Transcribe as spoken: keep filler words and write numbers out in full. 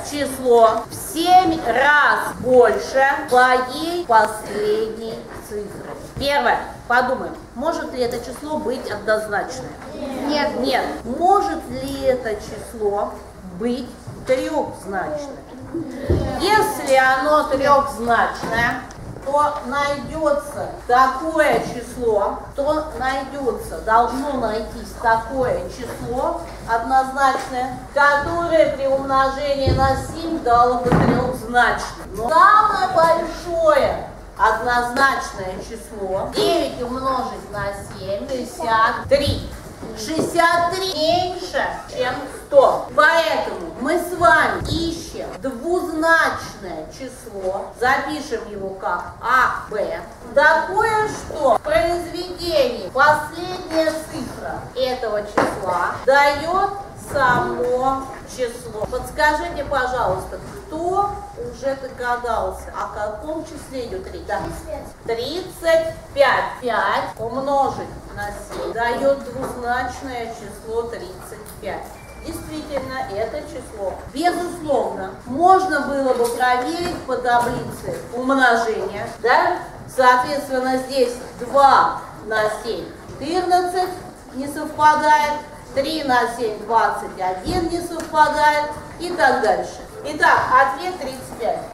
число в семь раз больше своей последней цифры. Первое. Подумаем, может ли это число быть однозначное? Нет. Нет. Может ли это число быть трехзначным? Если оно трехзначное, то найдется такое число, то найдется, должно найтись такое число однозначное, которое при умножении на семь дало бы трехзначное. Но самое большое однозначное число девять умножить на семь, шестьдесят три. шестьдесят три меньше, чем сто. Поэтому мы с вами ищем двузначное число, запишем его как А Б. Такое, что в произведении последняя цифра этого числа дает само число. Подскажите, пожалуйста, кто уже догадался, о каком числе идет речь? Да. тридцать пять. пять умножить на семь дает двузначное число тридцать пять. Действительно, это число. Безусловно, можно было бы проверить по таблице умножения, да? Соответственно, здесь два на семь четырнадцать не совпадает, три на семь двадцать один не совпадает и так дальше. Итак, ответ тридцать пять.